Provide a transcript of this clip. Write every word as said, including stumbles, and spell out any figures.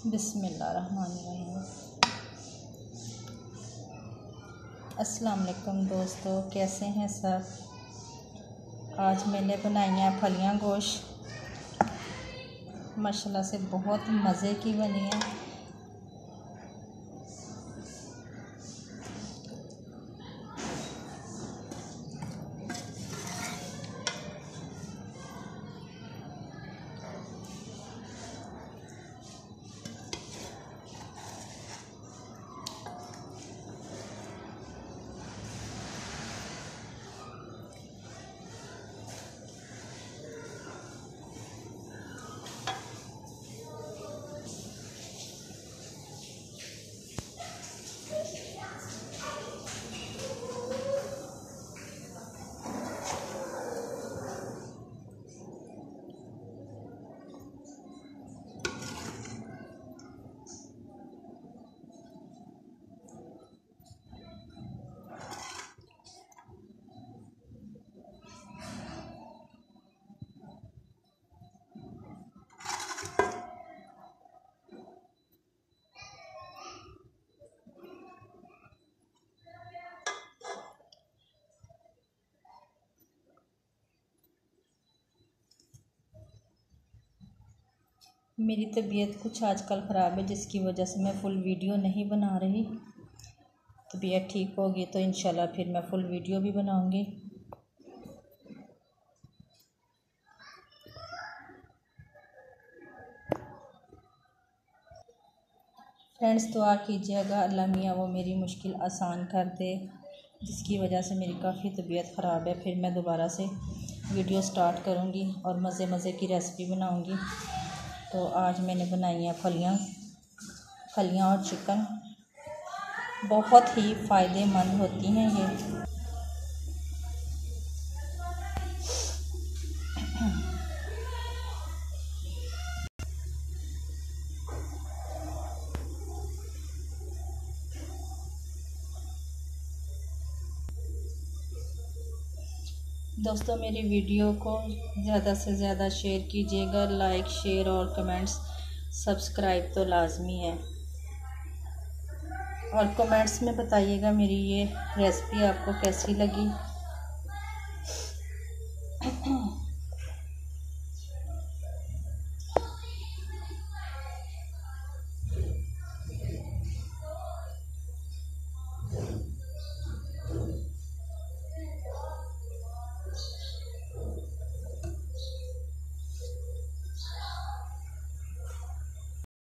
बिस्मिल्लाहिर्रहमानिर्रहीम। अस्सलाम वालेकुम दोस्तों, कैसे हैं सब। आज मैंने बनाई हैं फलियां गोश्त, माशाल्लाह से बहुत मज़े की बनी है। मेरी तबीयत कुछ आजकल ख़राब है, जिसकी वजह से मैं फ़ुल वीडियो नहीं बना रही। तबीयत ठीक होगी तो इंशाल्लाह फिर मैं फ़ुल वीडियो भी बनाऊंगी। फ्रेंड्स, दुआ कीजिएगा अल्लाह मियाँ वो मेरी मुश्किल आसान कर दे, जिसकी वजह से मेरी काफ़ी तबीयत ख़राब है। फिर मैं दोबारा से वीडियो स्टार्ट करूँगी और मज़े मज़े की रेसिपी बनाऊँगी। तो आज मैंने बनाई हैं फलियां फलियां और चिकन। बहुत ही फ़ायदेमंद होती हैं ये। दोस्तों, मेरी वीडियो को ज़्यादा से ज़्यादा शेयर कीजिएगा। लाइक, शेयर और कमेंट्स, सब्सक्राइब तो लाजमी है। और कमेंट्स में बताइएगा मेरी ये रेसिपी आपको कैसी लगी।